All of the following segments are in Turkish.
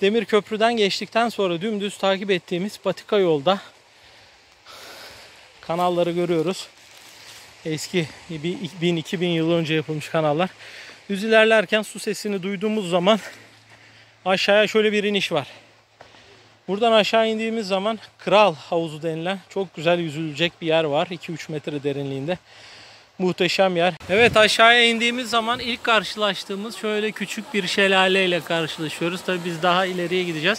Demir Köprü'den geçtikten sonra dümdüz takip ettiğimiz patika yolda kanalları görüyoruz. Eski 1000-2000 yıl önce yapılmış kanallar. Düz ilerlerken su sesini duyduğumuz zaman aşağıya şöyle bir iniş var. Buradan aşağı indiğimiz zaman Kral Havuzu denilen çok güzel yüzülecek bir yer var. 2-3 metre derinliğinde. Muhteşem yer. Evet, aşağıya indiğimiz zaman ilk karşılaştığımız şöyle küçük bir şelale ile karşılaşıyoruz. Tabii biz daha ileriye gideceğiz.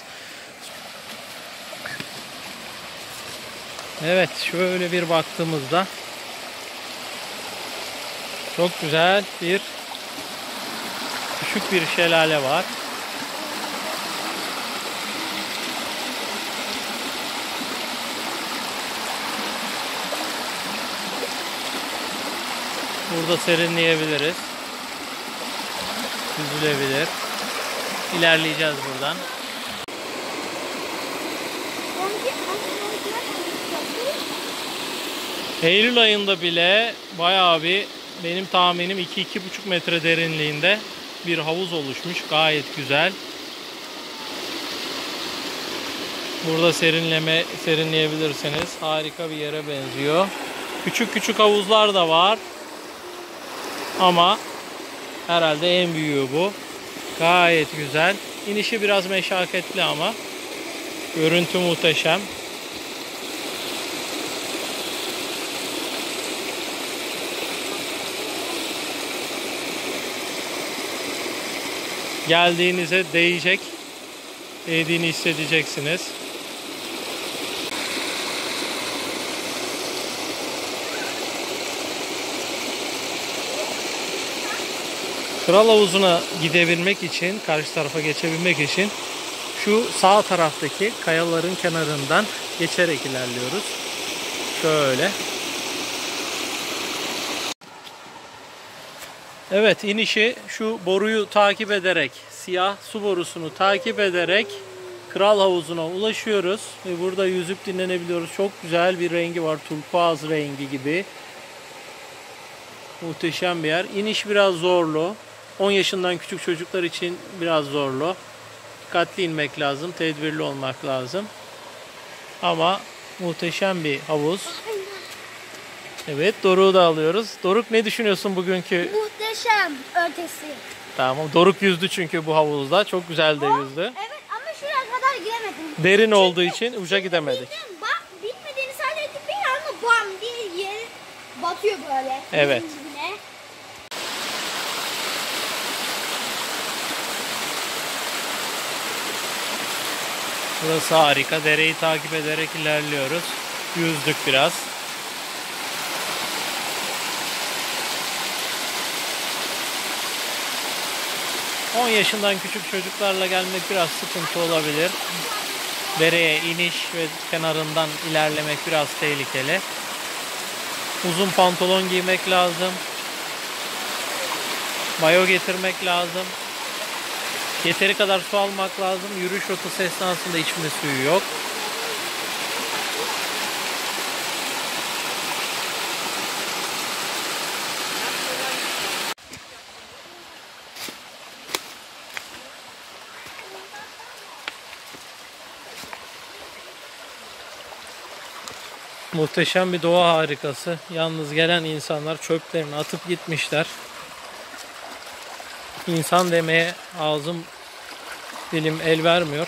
Evet, şöyle bir baktığımızda çok güzel bir küçük bir şelale var. Burada serinleyebiliriz. Yüzülebilir. İlerleyeceğiz buradan. Eylül ayında bile bayağı bir, benim tahminim 2-2,5 metre derinliğinde bir havuz oluşmuş. Gayet güzel. Burada serinleyebilirsiniz. Harika bir yere benziyor. Küçük küçük havuzlar da var. Ama herhalde en büyüğü bu. Gayet güzel. İnişi biraz meşakkatli ama görüntü muhteşem. Geldiğinize değecek. Değdiğini hissedeceksiniz. Kral Havuzu'na gidebilmek için, karşı tarafa geçebilmek için şu sağ taraftaki kayaların kenarından geçerek ilerliyoruz. Şöyle. Evet, inişi şu boruyu takip ederek, siyah su borusunu takip ederek Kral Havuzu'na ulaşıyoruz. Ve burada yüzüp dinlenebiliyoruz. Çok güzel bir rengi var. Turkuaz rengi gibi. Muhteşem bir yer. İniş biraz zorlu. 10 yaşından küçük çocuklar için biraz zorlu. Dikkatli inmek lazım. Tedbirli olmak lazım. Ama muhteşem bir havuz. Evet, Doruk'u da alıyoruz. Doruk, ne düşünüyorsun bugünkü? Muhteşem ötesi. Tamam. Doruk yüzdü çünkü bu havuzda. Çok güzel de yüzdü. Evet, ama şuraya kadar giremedim. Derin olduğu için uca gidemedik. Bak, bilmediğini sadece bir anda bam diye yere batıyor böyle. Evet. Dibine. Burası harika. Dereyi takip ederek ilerliyoruz. Yüzdük biraz. On yaşından küçük çocuklarla gelmek biraz sıkıntı olabilir. Dereye iniş ve kenarından ilerlemek biraz tehlikeli. Uzun pantolon giymek lazım. Mayo getirmek lazım. Yeteri kadar su almak lazım. Yürüyüş rotası esnasında içme suyu yok. Muhteşem bir doğa harikası. Yalnız gelen insanlar çöplerini atıp gitmişler. İnsan demeye ağzım dilim el vermiyor.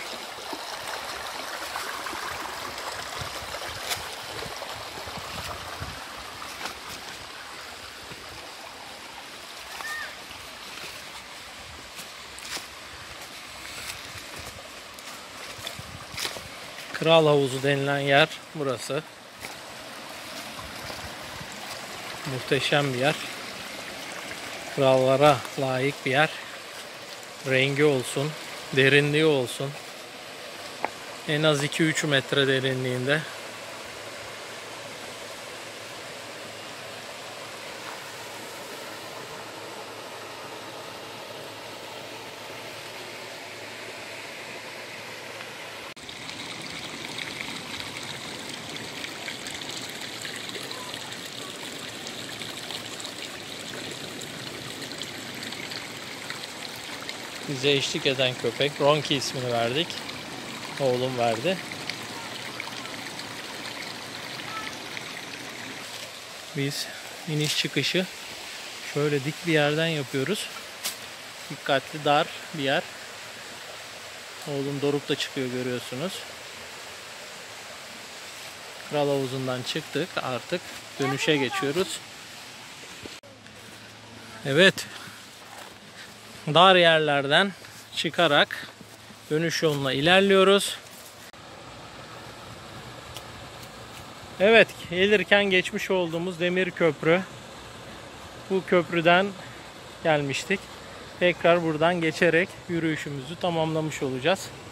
Kral Havuzu denilen yer burası. Muhteşem bir yer. Krallara layık bir yer. Rengi olsun, derinliği olsun. En az 2-3 metre derinliğinde. Bize eşlik eden köpek. Ronki ismini verdik. Oğlum verdi. Biz iniş çıkışı şöyle dik bir yerden yapıyoruz. Dikkatli, dar bir yer. Oğlum Doruk da çıkıyor, görüyorsunuz. Kral havuzundan çıktık. Artık dönüşe geçiyoruz. Evet. Dar yerlerden çıkarak dönüş yoluna ilerliyoruz. Evet, gelirken geçmiş olduğumuz demir köprü. Bu köprüden gelmiştik. Tekrar buradan geçerek yürüyüşümüzü tamamlamış olacağız.